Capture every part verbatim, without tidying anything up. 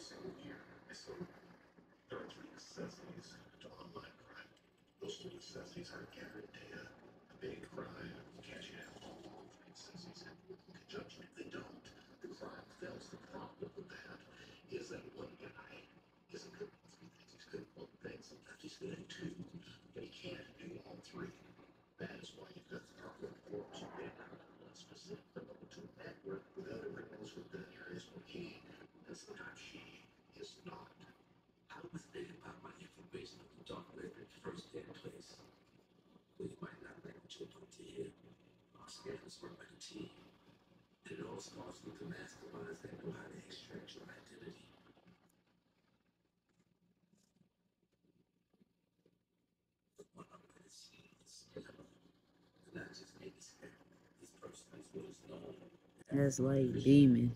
That's like demon.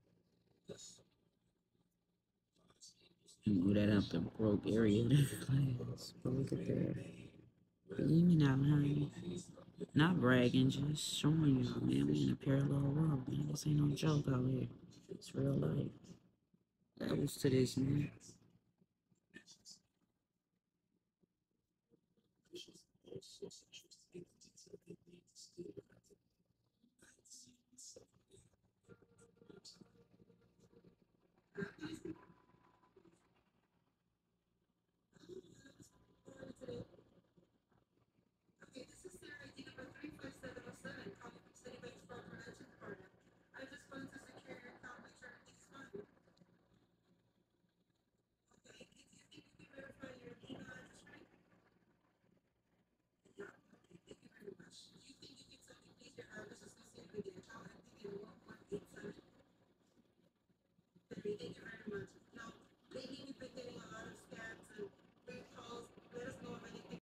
You know that up the broke area of the class. But look at that. Demon out here. Not bragging, just showing y'all, man. We in a parallel world, man. This ain't no joke out here. It's real life. Levels to this, man.